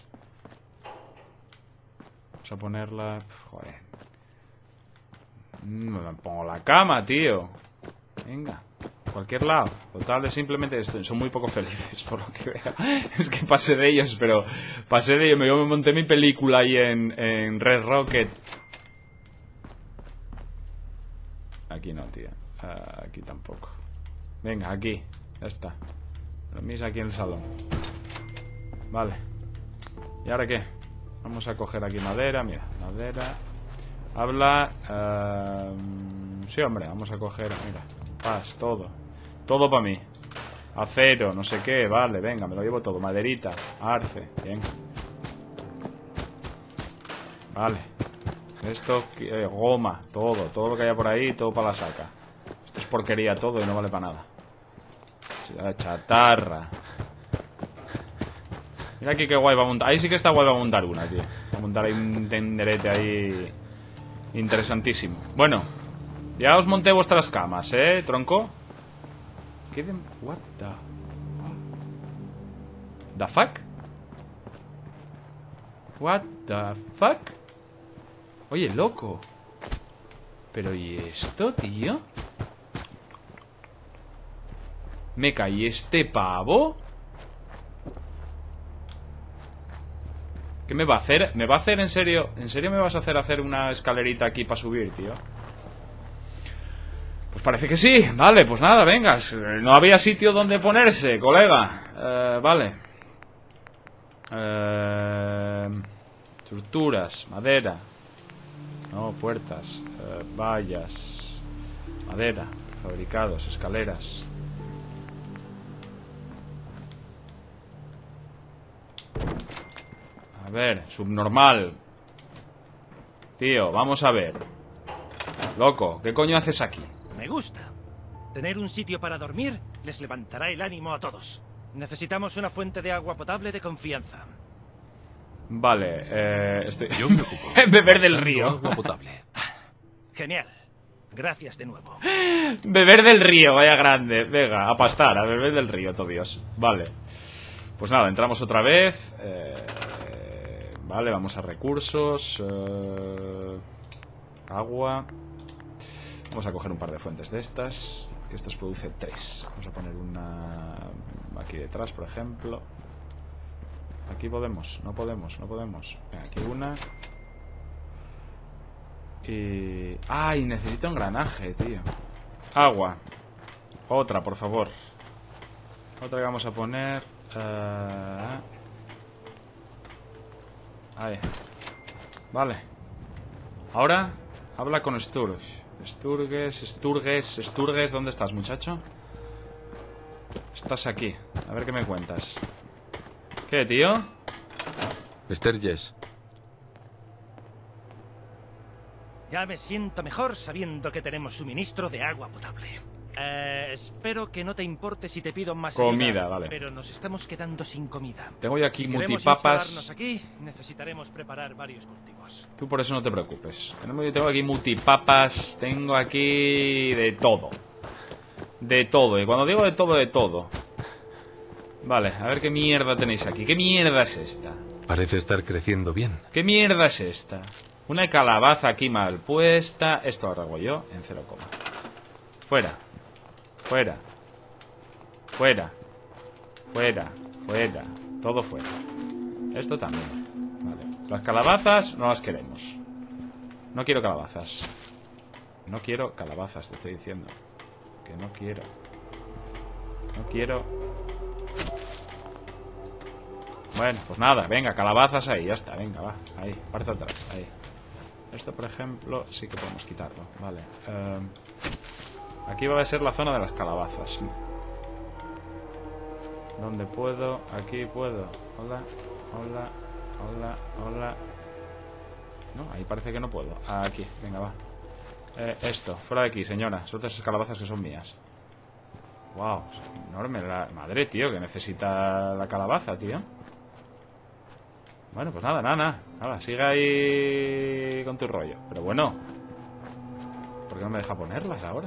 Vamos a ponerla... Pff, joder. Me pongo la cama, tío. Venga, cualquier lado. Total, es simplemente esto. Son muy poco felices, por lo que veo. Es que pasé de ellos, pero pasé de ellos. Yo me monté mi película ahí en, en Red Rocket. Aquí no, tío. Uh, aquí tampoco. Venga, aquí. Ya está. Lo mismo aquí en el salón. Vale. ¿Y ahora qué? Vamos a coger aquí madera. Mira, madera. Habla... Uh, sí, hombre, vamos a coger... Mira, paz, todo. Todo para mí. Acero, no sé qué, vale, venga, me lo llevo todo. Maderita, arce, bien. Vale. Esto, eh, goma, todo. Todo lo que haya por ahí, todo para la saca. Esto es porquería todo y no vale para nada. Chatarra. Mira aquí qué guay va a montar. Ahí sí que está guay va a montar una, tío. Va a montar ahí un tenderete ahí... Interesantísimo. Bueno, ya os monté vuestras camas, ¿eh, tronco? ¿Qué de... What the... ¿The fuck? What the fuck? Oye, loco. Pero ¿y esto, tío? ¿Me caí este pavo? ¿Qué me va a hacer? ¿Me va a hacer en serio? ¿En serio me vas a hacer hacer una escalerita aquí para subir, tío? Pues parece que sí. Vale, pues nada, venga. No había sitio donde ponerse, colega. Eh, vale. Eh, estructuras, madera. No, puertas. Eh, vallas. Madera. Fabricados, escaleras. A ver, subnormal. Tío, vamos a ver. Loco, ¿qué coño haces aquí?
Me gusta. Tener un sitio para dormir les levantará el ánimo a todos. Necesitamos una fuente de agua potable de confianza.
Vale, eh... Estoy...
Yo me ocupo.
Beber del río.
Agua potable.
Genial. Gracias de nuevo.
Beber del río, vaya grande. Venga, a pastar, a beber del río, todo Dios. Vale. Pues nada, entramos otra vez. Eh... Vale, vamos a recursos. eh, Agua. Vamos a coger un par de fuentes de estas. Que estas produce tres. Vamos a poner una aquí detrás, por ejemplo. Aquí podemos, no podemos, no podemos. Venga, aquí una. Y... ¡Ay! Necesito engranaje, tío. Agua. Otra, por favor. Otra que vamos a poner. Uh... Ahí. Vale. Ahora, habla con Sturges. Sturges, Sturges, Sturges, ¿dónde estás, muchacho? Estás aquí. A ver qué me cuentas. ¿Qué, tío?
Sturges.
Ya me siento mejor sabiendo que tenemos suministro de agua potable. Eh, espero que no te importe si te pido más
comida,
ayuda,
vale.
Pero nos estamos quedando sin comida.
Tengo yo aquí
si
multipapas.
Aquí, necesitaremos preparar varios cultivos.
Tú por eso no te preocupes. Tengo aquí multipapas. Tengo aquí de todo. de todo. Y cuando digo de todo, de todo. Vale, a ver qué mierda tenéis aquí. ¿Qué mierda es esta?
Parece estar creciendo bien.
¿Qué mierda es esta? Una calabaza aquí mal puesta. Esto ahora hago yo en cero coma. Fuera. Fuera. Fuera. Fuera. Fuera. Todo fuera. Esto también. Vale. Las calabazas no las queremos. No quiero calabazas. No quiero calabazas, te estoy diciendo. Que no quiero. No quiero. Bueno, pues nada, venga, calabazas ahí, ya está, venga, va, ahí, parte atrás, ahí. Esto, por ejemplo, sí que podemos quitarlo, vale. Eh, aquí va a ser la zona de las calabazas. ¿Dónde puedo? Aquí puedo. Hola, hola, hola, hola. No, ahí parece que no puedo. Aquí, venga, va. Eh, esto, fuera de aquí, señora. Suelta esas calabazas que son mías. Wow, es enorme la madre, tío, que necesita la calabaza, tío. Bueno, pues nada, nada, nada, nada, sigue ahí con tu rollo. Pero bueno, ¿por qué no me deja ponerlas ahora?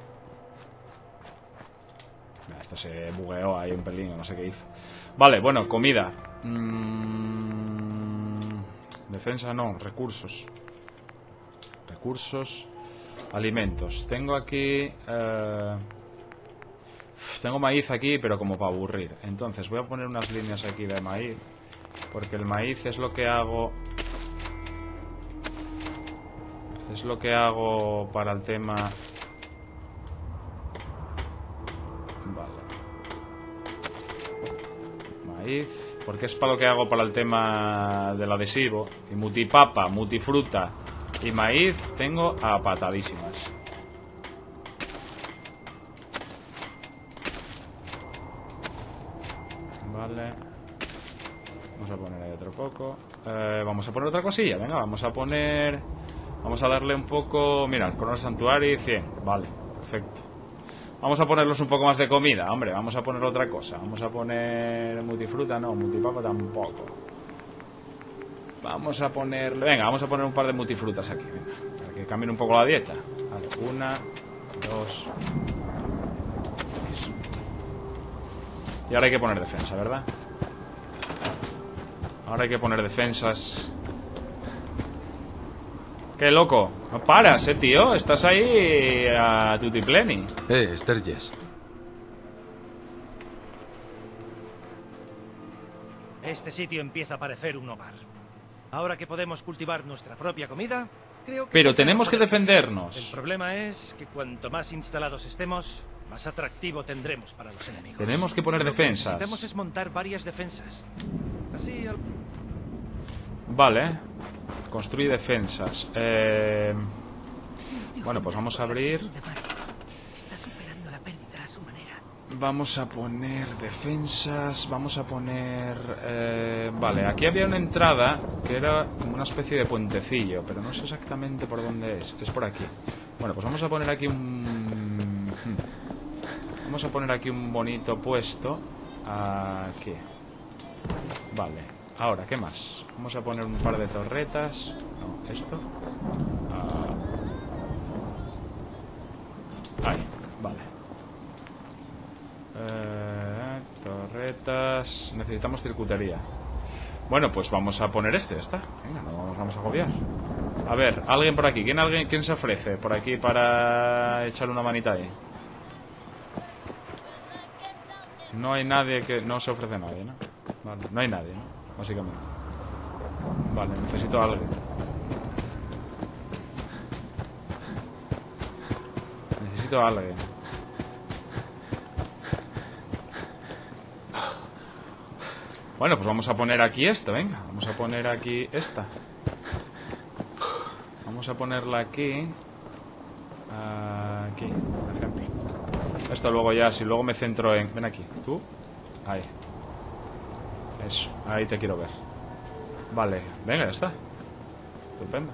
Mira, esto se bugueó ahí un pelín, no sé qué hizo. Vale, bueno, comida. mm, Defensa no, recursos. Recursos. Alimentos. Tengo aquí eh, Tengo maíz aquí, pero como para aburrir. Entonces voy a poner unas líneas aquí de maíz, porque el maíz es lo que hago Es lo que hago para el tema. Vale. Maíz, porque es para lo que hago para el tema del adhesivo. Y multipapa, multifruta y maíz tengo apatadísimas. Vale. Vamos a poner ahí otro poco. Eh, vamos a poner otra cosilla. Venga, vamos a poner. Vamos a darle un poco. Mira, el Coronel Santuario cien. Vale, perfecto. Vamos a ponerlos un poco más de comida. Hombre, vamos a poner otra cosa. Vamos a poner multifruta, no, multipapa tampoco. Vamos a poner. Venga, vamos a poner un par de multifrutas aquí. Venga, para que cambien un poco la dieta. Vale, una, dos. Tres. Y ahora hay que poner defensa, ¿verdad? Ahora hay que poner defensas. ¡Qué loco! No paras, eh, tío. Estás ahí a tutipleni.
Eh, Sturges.
Este sitio empieza a parecer un hogar. Ahora que podemos cultivar nuestra propia comida, creo que...
Pero tenemos que defendernos.
El problema es que cuanto más instalados estemos, más atractivo tendremos para los enemigos.
Tenemos que poner
Lo que
defensas.
necesitamos es montar varias defensas. Así... Al...
Vale. Construir defensas. Eh... Bueno, pues vamos a abrir. Vamos a poner defensas. Vamos a poner... Eh... Vale, aquí había una entrada que era como una especie de puentecillo, pero no sé exactamente por dónde es. Es por aquí. Bueno, pues vamos a poner aquí un... Vamos a poner aquí un bonito puesto. Aquí. Vale. Ahora, ¿qué más? Vamos a poner un par de torretas. No, esto. Ah. Ahí, vale. Eh, torretas. Necesitamos circuitería. Bueno, pues vamos a poner este, ya está. Venga, no nos vamos a agobiar. A ver, alguien por aquí. ¿Quién, alguien, ¿quién se ofrece por aquí para echarle una manita ahí? No hay nadie que... No se ofrece nadie, ¿no? Vale, no hay nadie, ¿no? Básicamente. Vale, necesito algo. Necesito algo. Bueno, pues vamos a poner aquí esto, venga. Vamos a poner aquí esta. Vamos a ponerla aquí. Aquí, por ejemplo. Esto luego ya, si luego me centro en... Ven aquí, tú. Ahí. Eso, ahí te quiero ver. Vale, venga, ya está. Estupendo.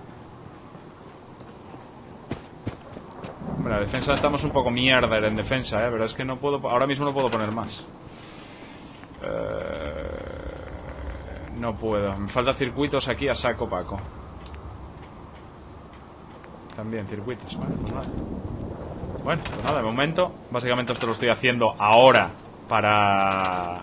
Hombre, la defensa estamos un poco mierda en defensa, eh. Pero es que no puedo... Ahora mismo no puedo poner más. Eh, no puedo. Me faltan circuitos aquí a saco, Paco. También circuitos, vale, pues vale. Bueno, pues nada, de momento básicamente esto lo estoy haciendo ahora para...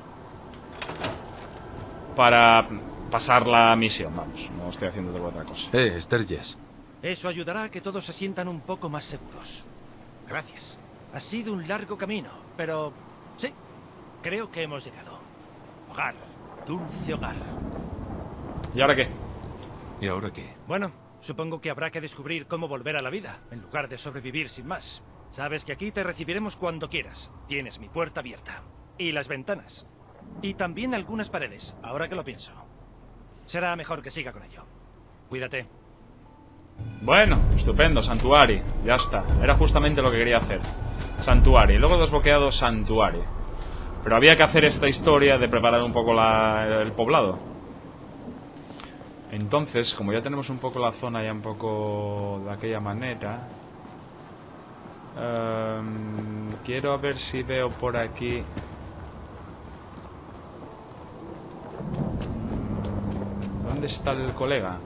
Para pasar la misión, vamos. No estoy haciendo otra cosa.
Eh, Sturges.
Eso ayudará a que todos se sientan un poco más seguros. Gracias. Ha sido un largo camino, pero sí, creo que hemos llegado. Hogar, dulce hogar.
¿Y ahora qué?
¿Y ahora qué?
Bueno, supongo que habrá que descubrir cómo volver a la vida, en lugar de sobrevivir sin más. Sabes que aquí te recibiremos cuando quieras. Tienes mi puerta abierta. Y las ventanas. Y también algunas paredes, ahora que lo pienso. Será mejor que siga con ello. Cuídate.
Bueno, estupendo, Santuari. Ya está, era justamente lo que quería hacer. Santuari, luego he desbloqueado Santuari. Pero había que hacer esta historia de preparar un poco la, el poblado. Entonces, como ya tenemos un poco la zona ya un poco de aquella manera, um, quiero ver si veo por aquí. ¿Dónde está el colega?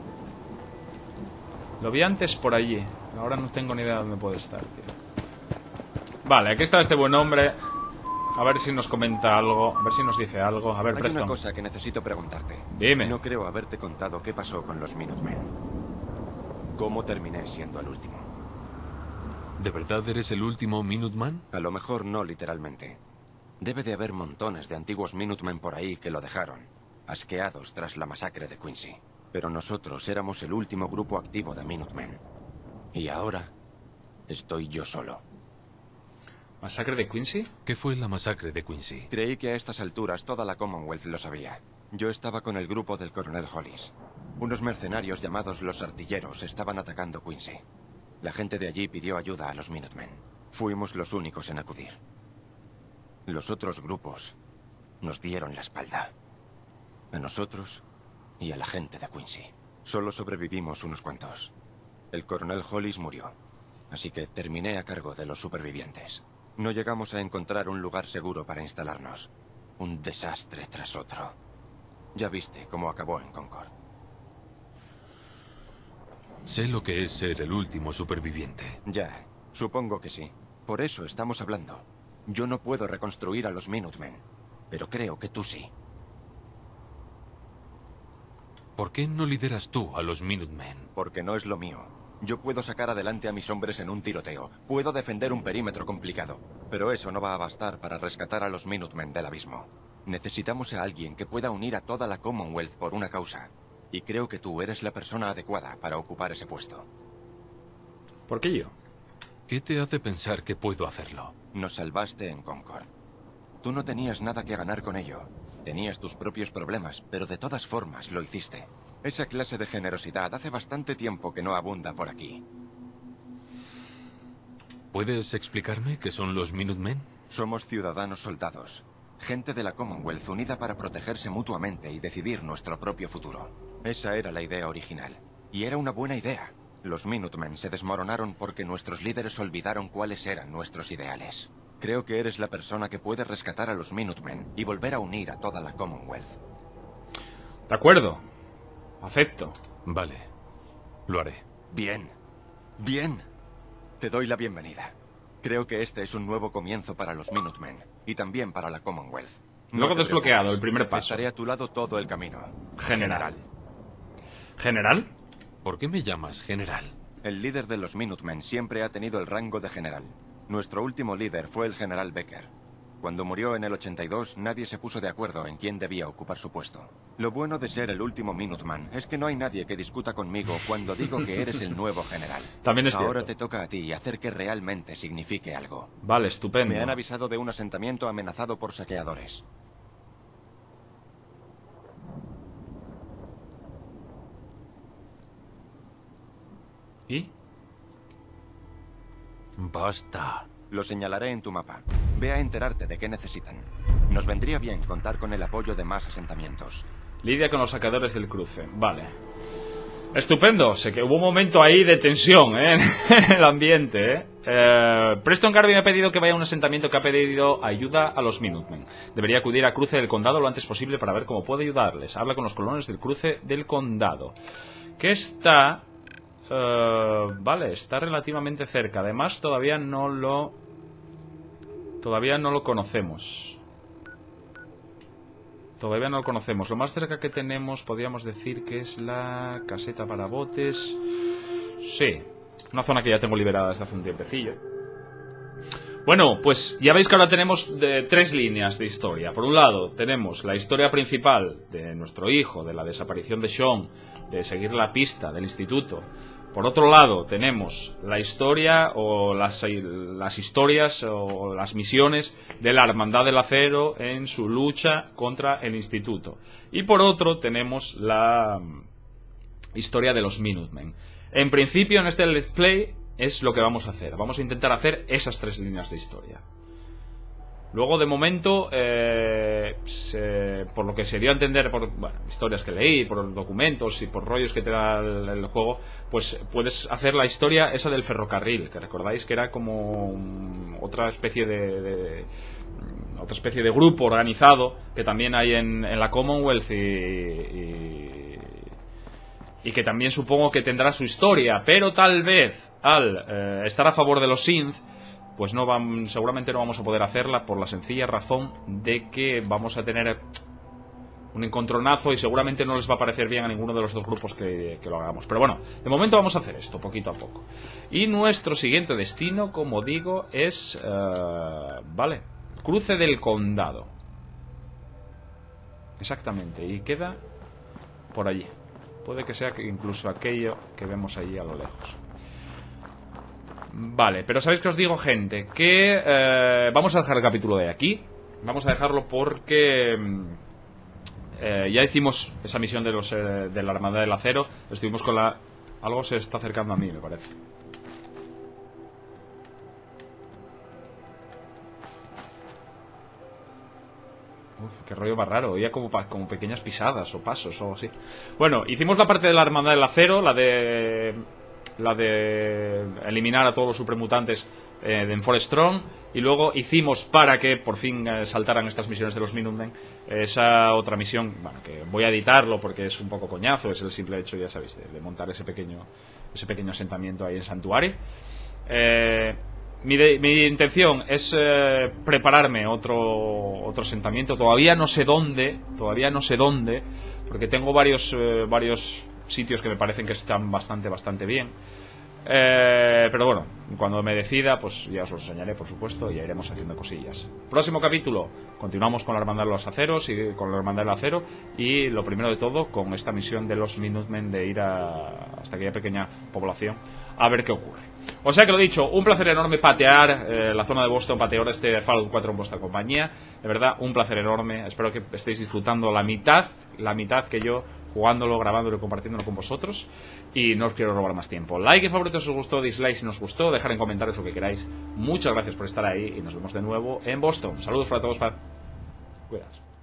Lo vi antes por allí. Ahora no tengo ni idea de dónde puede estar, tío. Vale, aquí está este buen hombre. A ver si nos comenta algo. A ver si nos dice algo. A ver,
Hay
Preston.
una cosa que necesito preguntarte.
Dime.
No creo haberte contado qué pasó con los Minutemen. ¿Cómo terminé siendo el último?
¿De verdad eres el último Minuteman?
A lo mejor no literalmente. Debe de haber montones de antiguos Minutemen por ahí que lo dejaron, asqueados tras la masacre de Quincy. Pero nosotros éramos el último grupo activo de Minutemen. Y ahora estoy yo solo.
¿Masacre de Quincy?
¿Qué fue la masacre de Quincy?
Creí que a estas alturas toda la Commonwealth lo sabía. Yo estaba con el grupo del coronel Hollis. Unos mercenarios llamados los Artilleros estaban atacando Quincy. La gente de allí pidió ayuda a los Minutemen. Fuimos los únicos en acudir. Los otros grupos nos dieron la espalda. A nosotros y a la gente de Quincy. Solo sobrevivimos unos cuantos. El coronel Hollis murió, así que terminé a cargo de los supervivientes. No llegamos a encontrar un lugar seguro para instalarnos. Un desastre tras otro. Ya viste cómo acabó en Concord.
Sé lo que es ser el último superviviente.
Ya, supongo que sí. Por eso estamos hablando. Yo no puedo reconstruir a los Minutemen, pero creo que tú sí.
¿Por qué no lideras tú a los Minutemen?
Porque no es lo mío. Yo puedo sacar adelante a mis hombres en un tiroteo. Puedo defender un perímetro complicado. Pero eso no va a bastar para rescatar a los Minutemen del abismo. Necesitamos a alguien que pueda unir a toda la Commonwealth por una causa. Y creo que tú eres la persona adecuada para ocupar ese puesto.
¿Por qué yo?
¿Qué te hace pensar que puedo hacerlo?
Nos salvaste en Concord. Tú no tenías nada que ganar con ello. Tenías tus propios problemas, pero de todas formas lo hiciste. Esa clase de generosidad hace bastante tiempo que no abunda por aquí.
¿Puedes explicarme qué son los Minutemen?
Somos ciudadanos soldados. Gente de la Commonwealth unida para protegerse mutuamente y decidir nuestro propio futuro. Esa era la idea original. Y era una buena idea. Los Minutemen se desmoronaron porque nuestros líderes olvidaron cuáles eran nuestros ideales. Creo que eres la persona que puede rescatar a los Minutemen y volver a unir a toda la Commonwealth.
De acuerdo. Acepto.
Vale. Lo haré.
Bien. Bien. Te doy la bienvenida. Creo que este es un nuevo comienzo para los Minutemen. Y también para la Commonwealth. No
Luego
te
desbloqueado,
preocupes.
el primer paso.
Estaré a tu lado todo el camino.
General. ¿General?
¿Por qué me llamas general?
El líder de los Minutemen siempre ha tenido el rango de general. Nuestro último líder fue el general Becker. Cuando murió en el ochenta y dos, nadie se puso de acuerdo en quién debía ocupar su puesto. Lo bueno de ser el último Minuteman es que no hay nadie que discuta conmigo cuando digo que eres el nuevo general.
También es
Ahora
cierto.
te toca a ti hacer que realmente signifique algo.
Vale, estupendo.
Me han avisado de un asentamiento amenazado por saqueadores.
¿Y?
Basta.
Lo señalaré en tu mapa. Ve a enterarte de qué necesitan. Nos vendría bien contar con el apoyo de más asentamientos.
Lidia con los saqueadores del cruce. Vale. Estupendo. Sé que hubo un momento ahí de tensión, ¿eh? En el ambiente, ¿eh? eh Preston Garvey me ha pedido que vaya a un asentamiento que ha pedido ayuda a los Minutemen. Debería acudir a cruce del condado lo antes posible para ver cómo puede ayudarles. Habla con los colonos del cruce del condado. Que está... Uh, vale, está relativamente cerca. Además, todavía no lo... Todavía no lo conocemos. Todavía no lo conocemos. Lo más cerca que tenemos, podríamos decir que es la caseta para botes. Sí, una zona que ya tengo liberada desde hace un tiempecillo. Bueno, pues ya veis que ahora tenemos de, tres líneas de historia. Por un lado, tenemos la historia principal de nuestro hijo, de la desaparición de Sean, de seguir la pista del instituto. Por otro lado, tenemos la historia o las, las historias o las misiones de la Hermandad del Acero en su lucha contra el instituto. Y por otro, tenemos la historia de los Minutemen. En principio, en este Let's Play es lo que vamos a hacer. Vamos a intentar hacer esas tres líneas de historia. Luego, de momento, eh, se, por lo que se dio a entender por bueno, historias que leí, por documentos y por rollos que te da el, el juego, pues puedes hacer la historia esa del ferrocarril, que recordáis que era como um, otra especie de, de um, otra especie de grupo organizado que también hay en, en la Commonwealth y, y, y que también supongo que tendrá su historia, pero tal vez al eh, estar a favor de los Sith, pues no van, seguramente no vamos a poder hacerla por la sencilla razón de que vamos a tener un encontronazo y seguramente no les va a parecer bien a ninguno de los dos grupos que, que lo hagamos. Pero bueno, de momento vamos a hacer esto poquito a poco. Y nuestro siguiente destino, como digo, es... Uh, vale, Cruce del Condado. Exactamente, y queda por allí. Puede que sea que incluso aquello que vemos allí a lo lejos. Vale, pero ¿sabéis qué os digo, gente? Que eh, vamos a dejar el capítulo de aquí. Vamos a dejarlo porque eh, ya hicimos esa misión de los eh, de la Hermandad del Acero. Estuvimos con la... Algo se está acercando a mí, me parece. Uf, qué rollo más raro. Oía como, como pequeñas pisadas o pasos o algo así. Bueno, hicimos la parte de la Hermandad del Acero, la de... la de eliminar a todos los supremutantes eh, de Enforced Throne, y luego hicimos, para que por fin eh, saltaran estas misiones de los Minutemen, esa otra misión, bueno, que voy a editarlo porque es un poco coñazo, es el simple hecho, ya sabéis, de, de montar ese pequeño ese pequeño asentamiento ahí en Santuario. Eh, mi, de, mi intención es eh, prepararme otro otro asentamiento, todavía no sé dónde, todavía no sé dónde, porque tengo varios eh, varios sitios que me parecen que están bastante, bastante bien. Eh, pero bueno, cuando me decida, pues ya os los enseñaré, por supuesto, y ya iremos haciendo cosillas. Próximo capítulo, continuamos con la Hermandad de los Aceros y con la Hermandad del Acero. Y lo primero de todo, con esta misión de los Minutemen de ir a, hasta aquella pequeña población a ver qué ocurre. O sea que lo dicho, un placer enorme patear eh, la zona de Boston, patear este Fallout cuatro en vuestra compañía. De verdad, un placer enorme. Espero que estéis disfrutando la mitad, la mitad que yo, jugándolo, grabándolo y compartiéndolo con vosotros. Y no os quiero robar más tiempo. Like y favorito si os gustó, dislike si no os gustó, dejar en comentarios lo que queráis. Muchas gracias por estar ahí y nos vemos de nuevo en Boston. Saludos para todos, para... Cuidaos.